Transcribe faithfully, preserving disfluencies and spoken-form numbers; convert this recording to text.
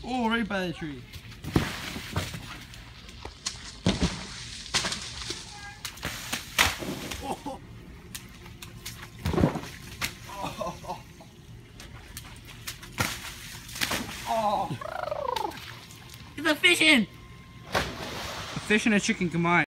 Oh, right by the tree. Oh. Oh. Oh. It's a fish in! A fish and a chicken combined.